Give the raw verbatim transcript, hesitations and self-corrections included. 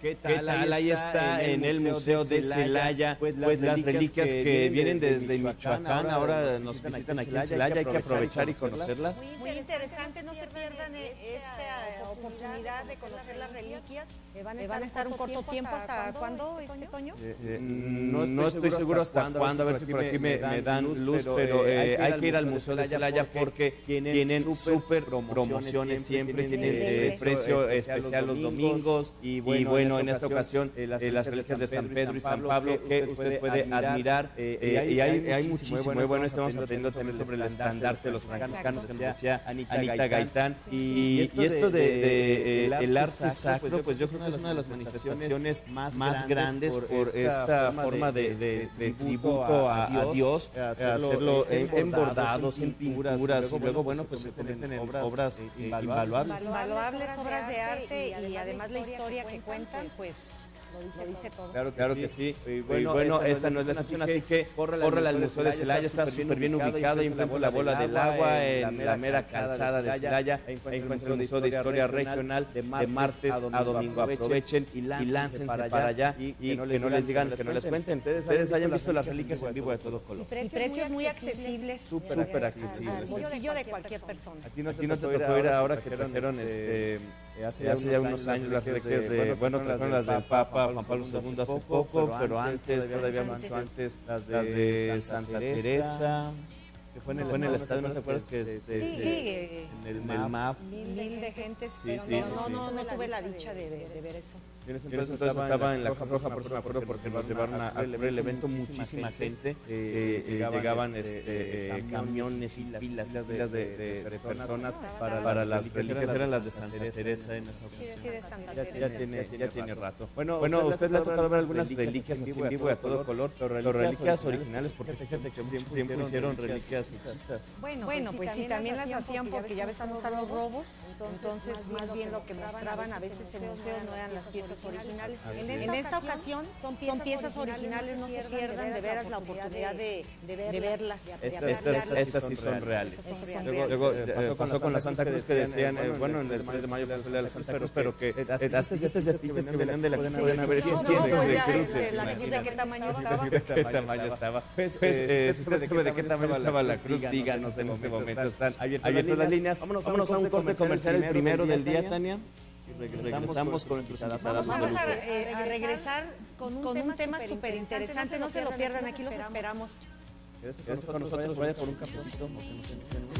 ¿Qué tal? Ahí está en el Museo de Celaya, pues las reliquias que vienen desde Michoacán, ahora nos visitan aquí en Celaya, hay que aprovechar y conocerlas. Muy interesante, no se pierdan esta oportunidad de conocer las reliquias. Van a estar un corto tiempo, ¿hasta cuándo, este Toño? Eh, eh, no, no estoy seguro hasta cuándo, a ver si por aquí me, me dan luz, pero eh, hay que ir al Museo de Celaya porque tienen súper promociones siempre, tienen eh, precio especial los domingos y bueno, en esta ocasión eh, las reliquias de San Pedro y San Pablo que usted puede admirar eh, y hay, hay muchísimo. Muy bueno, estamos aprendiendo también sobre el estandarte de los franciscanos que nos decía Anita Gaitán y, y esto de, de eh, el arte sacro, pues yo creo que es una de las manifestaciones más grandes por esta forma de, de, de tributo a, a Dios, hacerlo en, en bordados, en pinturas y luego bueno pues se convierten en obras invaluables. Invaluables obras de arte y además la historia que cuentan, pues lo dice todo. Claro, claro que sí. Y bueno, y bueno esta no es la excepción, así que córrele al Museo de Celaya, está súper bien ubicado, ahí enfrente de la Bola del Agua, en la mera calzada de Celaya, ahí encuentra el Museo de Historia Regional de martes a domingo. Aprovechen y láncense para allá y que no les digan, que no les cuenten. Ustedes hayan visto las reliquias en vivo de todo color. Y precios muy accesibles. Súper accesibles. Al bolsillo de cualquier persona. Aquí no te tocó ir ahora que trajeron este... Hace, hace ya unos años las reliquias de, bueno, trajeron las del Papa Juan Pablo segundo hace poco, pero antes, todavía mucho antes, las de Santa Teresa, que fue en el, fue en el estadio, ¿no te acuerdas? Que de, de, sí, sí, en el, en el M A P. Mil de gente, sí, pero sí, no, sí, no, sí. no, no tuve la dicha de, de, de ver eso. En ese entonces, entonces estaba en la Cruz Roja, por eso me acuerdo, porque nos llevaron a cubrir el evento muchísima gente, eh, eh, llegaban este, eh, camiones y filas, filas de, de, de personas para, para las reliquias, eran las de Santa Teresa en esa ocasión. Sí, de Santa Ya, Teresa. ya, tiene, ya tiene rato. Bueno, bueno, usted le ha tocado ver algunas reliquias así en vivo y a todo color, pero reliquias originales, porque fíjate que mucho tiempo hicieron reliquias hechizas. Bueno, bueno, pues sí, también las hacían porque ya ves cómo están los robos, entonces más bien lo que mostraban a veces en museos no eran las piezas originales. En, en esta ocasión son piezas, son piezas originales, no se pierdan de veras la oportunidad de, de, de verlas. De estas, estas, estas sí son reales. Son luego, reales. luego eh, pasó con la Santa Cruz que decían, eh, bueno, en el tres de mayo pasó la Santa Cruz, pero que estas astistas que venían de la cruz podían haber hecho cientos de cruces. ¿La cruz de qué tamaño estaba? ¿De qué tamaño estaba? Pues, eh, si usted sabe de qué tamaño estaba la cruz, díganos en este momento. Están abiertas las líneas. Vámonos a un corte comercial, el primero del día, Tania. Y regresamos con nuestros invitados. Vamos a, eh, a regresar con un, con un tema súper interesante. No se lo pierdan, aquí los esperamos. Quédese con nosotros, vaya por un cafecito.